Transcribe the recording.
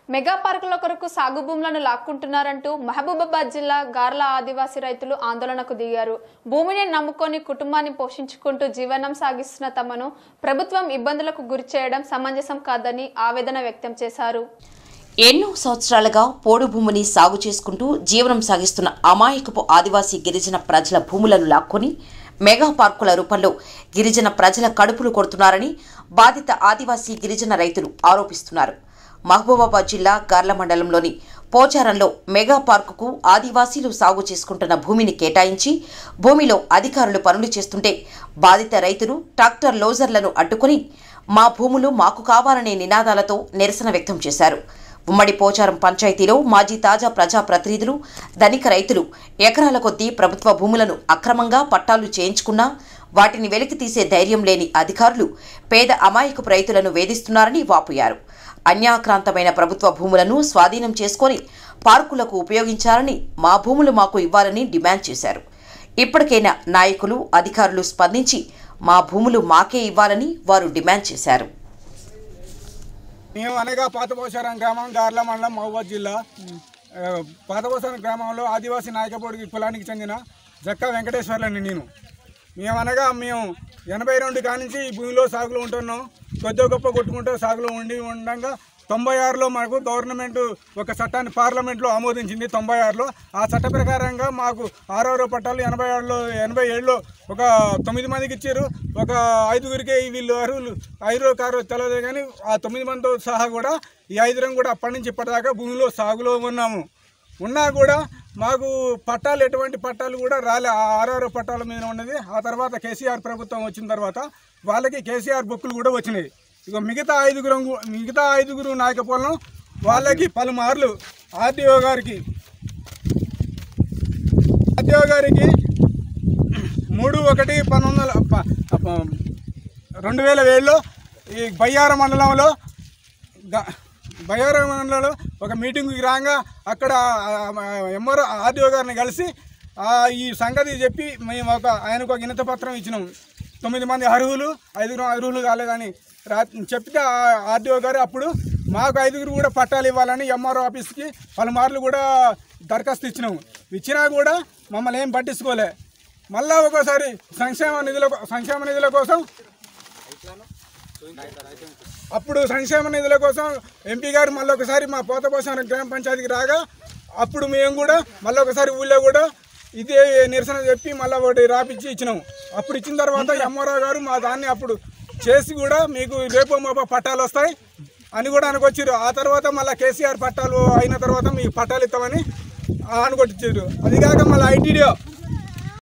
Mega పార్కుల కొరకు సాగు భూములను లాక్కుంటున్నారంటూ మహబూబాబాద్ జిల్లా గార్ల ఆదివాసీ రైతులు ఆందోళనకు దిగారు. భూమిని నమ్ముకొని కుటుంబాన్ని పోషించుకుంటూ జీవనం సాగిస్తున్న తమను ప్రభుత్వం ఇబ్బందులకు గురిచేయడం సమంజసం కాదని ఆవేదన వ్యక్తం చేశారు. ఎన్నో సంవత్సరాలుగా పోడు భూమిని సాగు చేసుకుంటూ జీవనం సాగిస్తున్న అమాయకపు ఆదివాసీ గిరిజన ప్రజల భూములను లాక్కొని మెగా పార్కుల రూపంలో గిరిజన ప్రజల కడుపులు కొడుతున్నారని బాధిత ఆదివాసీ గిరిజన రైతులు ఆరోపిస్తున్నారు. మహబూబాబాద్ జిల్లా గార్ల మండలంలోని పోచారంలో మెగా పార్కుకు ఆదివాసీలు సాగు చేసుకుంటున్న భూమిని కేటాయించి భూమిలో అధికారులు పనులు చేస్తుంటే బాధిత రైతులు ట్రాక్టర్ లోజర్లను అడ్డుకుని మా భూములు మాకు కావాలనే నినాదాలతో నిరసన వ్యక్తం చేశారు. ఉమ్మడి పోచారం పంచాయతీలో మాజీ తాజా ప్రజా ప్రతినిధులు ధనిక రైతులు ఎకరాల కొద్దీ ప్రభుత్వ భూములను అక్రమంగా పట్టాలు చేయించుకున్నా వాటిని వెలికి తీసే ధైర్యం లేని అధికారులు పేద అమాయకపు రైతులను వేధిస్తున్నారని వాపోయారు. అన్యాక్రాంతమైన ప్రభుత్వ భూములను స్వాధీనం చేసుకొని పార్కులకు ఉపయోగించాలని, మా భూములు మాకు ఇవ్వాలని డిమాండ్ చేశారు. ఇప్పటికైనా నాయకులు అధికారులు స్పందించి మా భూములు మాకే ఇవ్వాలని వారు డిమాండ్ చేశారు. మేము అనగా పాతపోసారం గ్రామం గార్ల మండలం మహబూబాబాద్ జిల్లా. పాతపోసారం గ్రామంలో ఆదివాసీ నాయకపోడి కులానికి చెందిన జక్క వెంకటేశ్వర్లని నేను. మేము 82 కానించి ఈ భూమిలో సాగులో ఉంటున్నాం. కొద్ది గొప్ప కొట్టుకుంటూ సాగులో ఉండగా 96లో మనకు గవర్నమెంట్ ఒక చట్టాన్ని పార్లమెంట్లో ఆమోదించింది. 96లో ఆ చట్ట ప్రకారంగా మాకు 6 పట్టాలు 87లో ఒక 9 మందికి ఇచ్చారు. ఒక 5గురికే వీళ్ళు అర్హులు 5 కారు తెలియదు. కానీ ఆ 9 మందితో సహా కూడా ఈ 5 కూడా అప్పటి నుంచి ఇప్పటిదాకా భూమిలో సాగులో ఉన్నాము. ఉన్నా కూడా మాకు పట్టాలు ఎటువంటి పట్టాలు కూడా రాలే. ఆ 6 పట్టాల మీద ఉన్నది. ఆ తర్వాత కేసీఆర్ ప్రభుత్వం వచ్చిన తర్వాత వాళ్ళకి కేసీఆర్ బుక్కులు కూడా వచ్చినాయి. ఇక మిగతా ఐదుగురు నాయకపోలను వాళ్ళకి పలుమార్లు ఆర్టీఓ గారికి 3/1/2007లో ఈ బయ్యారం మండలంలో ఒక మీటింగ్కి రాగా అక్కడ ఎంఆర్ఓ ఆర్టీఓ గారిని కలిసి ఈ సంగతి చెప్పి మేము ఆయనకు ఒక వినతి పత్రం ఇచ్చినాము. 9 మంది అర్హులు, 5 అర్హులు కాలేదని చెప్తే ఆర్టీఓ గారు అప్పుడు మాకు 5 కూడా పట్టాలు ఇవ్వాలని ఎంఆర్ఓ ఆఫీస్కి పలుమార్లు కూడా దరఖాస్తు ఇచ్చినాము. ఇచ్చినా కూడా మమ్మల్ని ఏం పట్టించుకోలే. మళ్ళీ ఒకసారి సంక్షేమ నిధుల కోసం ఎంపీ గారు మళ్ళీ ఒకసారి మా పోతపోసారం గ్రామ పంచాయతీకి రాగా అప్పుడు మేము కూడా మళ్ళీ ఒకసారి ఊళ్ళో కూడా ఇదే నిరసన చెప్పి మళ్ళీ ఒకటి రాపిచ్చి ఇచ్చినాము. అప్పుడు ఇచ్చిన తర్వాత ఎంఆర్ఓ గారు మా దాన్ని అప్పుడు చేసి కూడా మీకు రేపో మాపో పట్టాలు వస్తాయి అని కూడా అనుకొచ్చారు. ఆ తర్వాత మళ్ళీ కేసీఆర్ పట్టాలు అయిన తర్వాత మీకు పట్టాలు ఇస్తామని అనుకొచ్చారు. అది కాక మళ్ళీ ఐటీడీఓ